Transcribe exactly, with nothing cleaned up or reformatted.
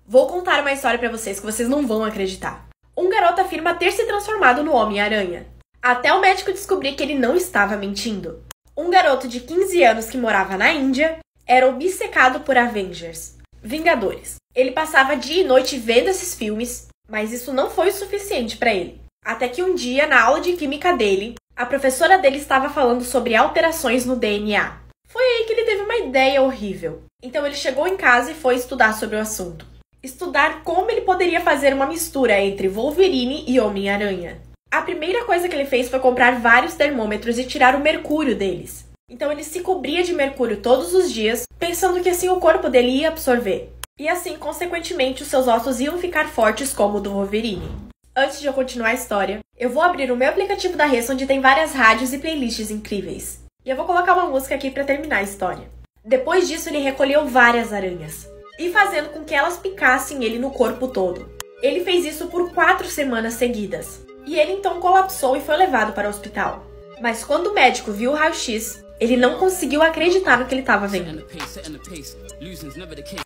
Vou contar uma história pra vocês que vocês não vão acreditar. Um garoto afirma ter se transformado no Homem-Aranha, até o médico descobrir que ele não estava mentindo. Um garoto de quinze anos que morava na Índia era obcecado por Avengers, Vingadores. Ele passava dia e noite vendo esses filmes, mas isso não foi o suficiente pra ele. Até que um dia, na aula de química dele, a professora dele estava falando sobre alterações no D N A. Foi aí que ele teve uma ideia horrível. Então ele chegou em casa e foi estudar sobre o assunto. Estudar como ele poderia fazer uma mistura entre Wolverine e Homem-Aranha. A primeira coisa que ele fez foi comprar vários termômetros e tirar o mercúrio deles. Então ele se cobria de mercúrio todos os dias, pensando que assim o corpo dele ia absorver. E assim, consequentemente, os seus ossos iam ficar fortes como o do Wolverine. Antes de eu continuar a história, eu vou abrir o meu aplicativo da Ressa, onde tem várias rádios e playlists incríveis. E eu vou colocar uma música aqui pra terminar a história. Depois disso, ele recolheu várias aranhas, e fazendo com que elas picassem ele no corpo todo. Ele fez isso por quatro semanas seguidas. E ele então colapsou e foi levado para o hospital. Mas quando o médico viu o raio-x, ele não conseguiu acreditar no que ele estava vendo.